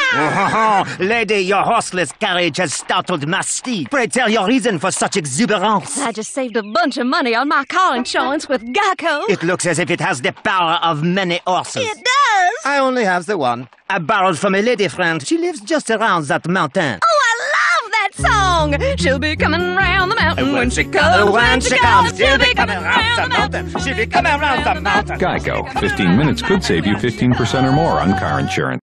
Oh, lady, your horseless carriage has startled my steed. Pray tell your reason for such exuberance. I just saved a bunch of money on my car insurance with GEICO. It looks as if it has the power of many horses. It does. I only have the one. I borrowed from a lady friend. She lives just around that mountain. Oh, I love that song. She'll be coming round the mountain when she comes. When she comes, she'll be coming round the mountain. She'll be coming round the mountain. GEICO. 15 minutes could save you 15% or more on car insurance.